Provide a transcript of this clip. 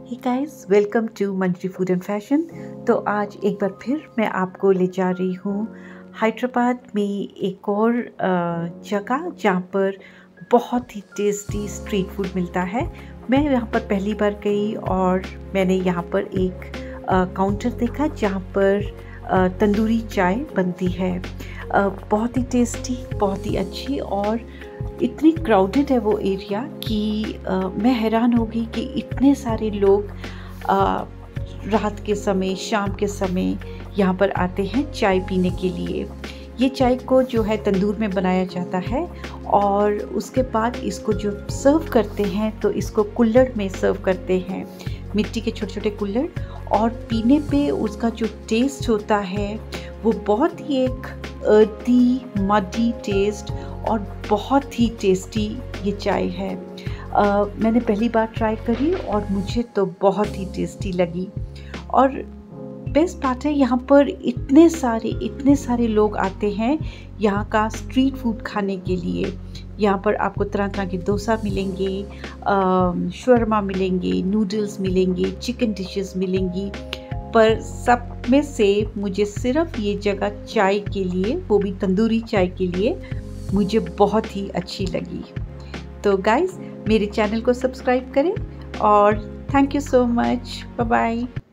Hey guys, welcome to Manjari food and fashion. तो आज एक बार फिर मैं आपको ले जा रही हूँ हैदराबाद में एक और जगह जहाँ पर बहुत ही टेस्टी स्ट्रीट फूड मिलता है। मैं यहाँ पर पहली बार गई और मैंने यहाँ पर एक काउंटर देखा जहाँ पर तंदूरी चाय बनती है। बहुत ही टेस्टी, बहुत ही अच्छी और इतनी क्राउडेड है वो एरिया कि मैं हैरान हो गई कि इतने सारे लोग रात के समय, शाम के समय यहाँ पर आते हैं चाय पीने के लिए। ये चाय को जो है तंदूर में बनाया जाता है और उसके बाद इसको जो सर्व करते हैं तो इसको कुल्हड़ में सर्व करते हैं, मिट्टी के छोटे छोटे कुल्हड़। और पीने पे उसका जो टेस्ट होता है वो बहुत ही एक अर्दी मडी टेस्ट और बहुत ही टेस्टी ये चाय है। मैंने पहली बार ट्राई करी और मुझे तो बहुत ही टेस्टी लगी। और बेस्ट बात है यहाँ पर इतने सारे लोग आते हैं यहाँ का स्ट्रीट फूड खाने के लिए। यहाँ पर आपको तरह तरह के डोसा मिलेंगे, शवरमा मिलेंगे, नूडल्स मिलेंगे, चिकन डिशेस मिलेंगी। पर सब में से मुझे सिर्फ ये जगह चाय के लिए, वो भी तंदूरी चाय के लिए, मुझे बहुत ही अच्छी लगी। तो गाइस, मेरे चैनल को सब्सक्राइब करें और thank you so much. Bye bye.